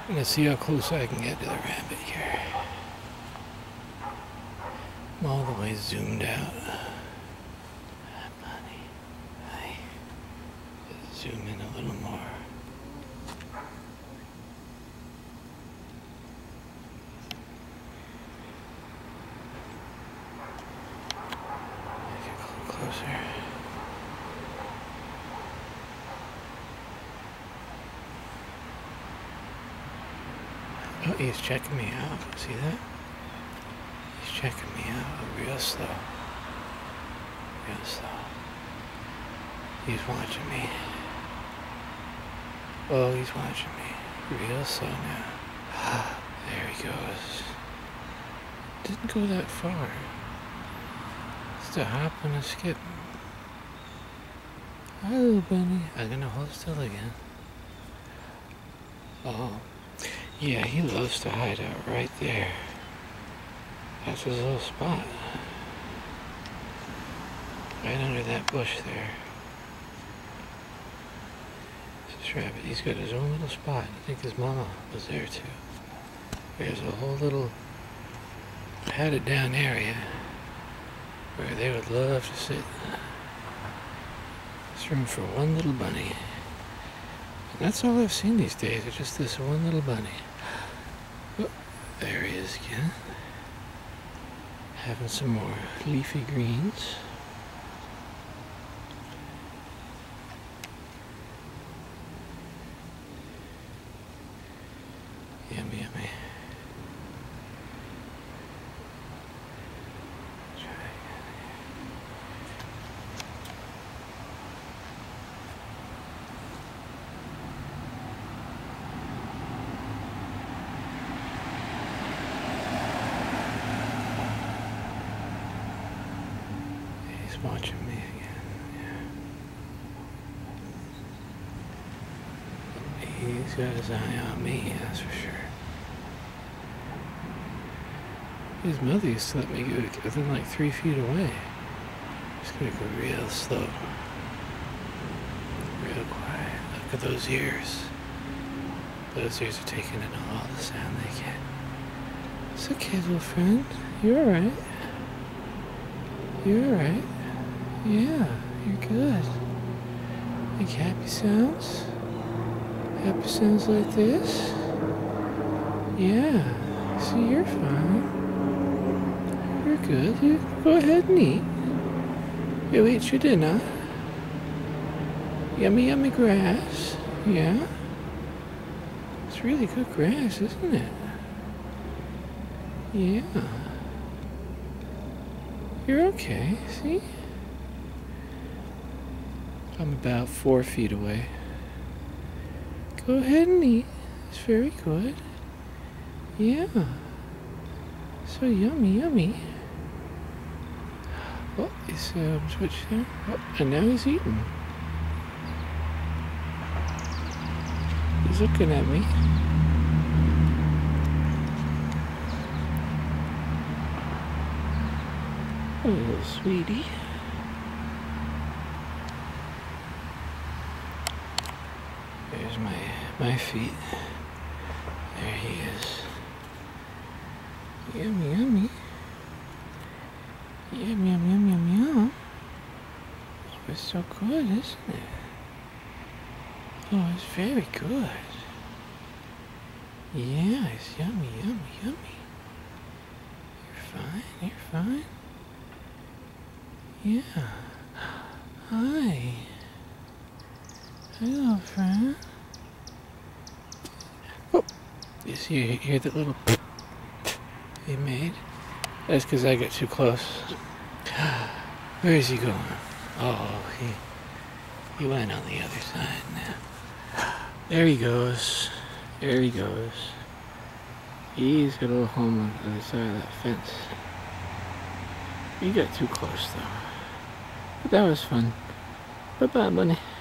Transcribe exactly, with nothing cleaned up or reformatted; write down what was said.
I'm gonna see how close I can get to the rabbit here. I'm all the way zoomed out. Hi, buddy. Hi. Just zoom in a little more. Get a little closer. Oh, he's checking me out. See that? He's checking me out real slow. Real slow. He's watching me. Oh, he's watching me. Real slow now. There he goes. Didn't go that far. Just a hop and a skip. Hi, little bunny. I'm gonna hold still again. Oh. Yeah, he loves to hide out right there. That's his little spot. Right under that bush there. This rabbit, he's got his own little spot. I think his mama was there too. There's a whole little padded down area where they would love to sit. There's room for one little bunny. And that's all I've seen these days, it's just this one little bunny. Oh, there he is again. Having some more leafy greens. Yummy, yummy. Try again. He's watching me again. Yeah. He's got his eye on me, that's for sure. His mother used to let me go within like three feet away. Just gonna go real slow. Real quiet. Look at those ears. Those ears are taking in all the sound they get. It's okay, little friend. You're alright. You're alright. Yeah, you're good. Make happy sounds. Happy sounds like this. Yeah. See, you're fine. You're good. You go ahead and eat. You eat your dinner. Yummy, yummy grass. Yeah. It's really good grass, isn't it? Yeah. You're okay, see? I'm about four feet away. Go ahead and eat. It's very good. Yeah. So yummy, yummy. Oh, he's um, switched there. Oh, and now he's eating. He's looking at me. Oh, little sweetie. There's my my feet. There he is. Yummy, yummy. Yum, yum, yum, yum, yum. Oh, it's so good, isn't it? Oh, it's very good. Yeah, it's yummy, yummy, yummy. You're fine, you're fine. Yeah. Hi. Hello, friend. Oh, you see, you hear that little he made? That's because I got too close. Where is he going? Oh, he he went on the other side now. There he goes. There he goes. He's got a little home on the other side of that fence. You got too close though. But that was fun. Bye bye, bunny.